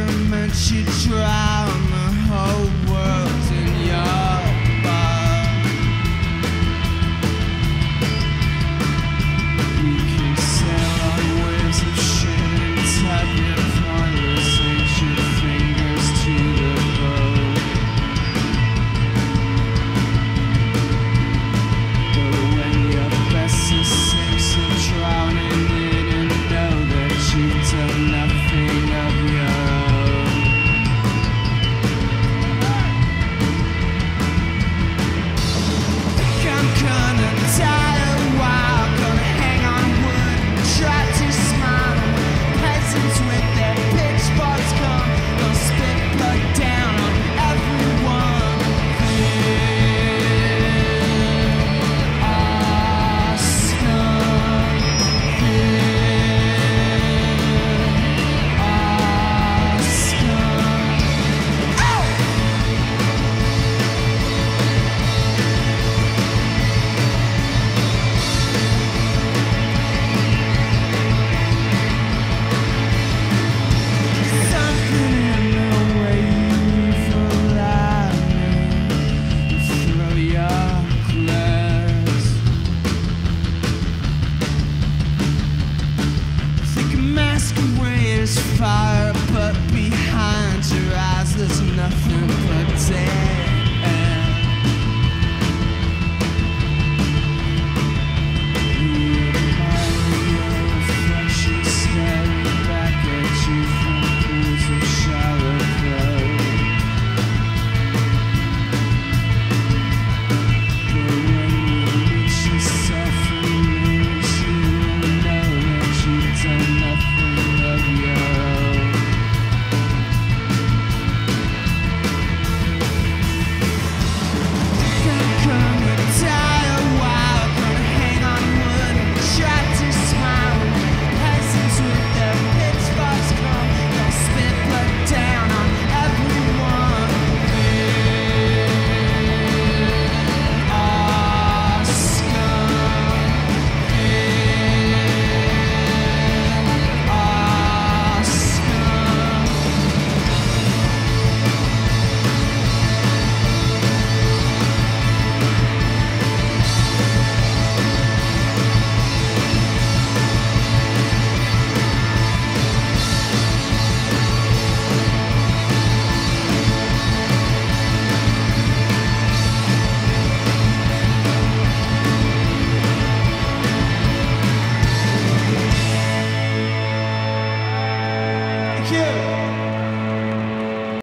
meant you drown the whole world in your bar. We can sail on waves of shit and tap your pointless ancient fingers to the bow. But when your vessel sinks and drowning in and know that you've done nothing of your own. I'm gonna die a while, gonna hang on wood, try to smile. Peasants with their pitchforks come, they'll spit blood down on everyone. Feel our scum. Feel our scum. Oh! Something in the way you fly throw your glass. Think a masquerade is fire, but behind your eyes there's nothing but dead. You admire your reflection staring back at you from pools of shallow glow. But when you reach yourself in the mirrors, you will know that you've done nothing of your own. I'm gonna die a while, gonna hang on wood and try to smile. Peasants with their pitchforks come, they'll spit blood down on everyone. Feel our scum. Feel our scum. Thank you.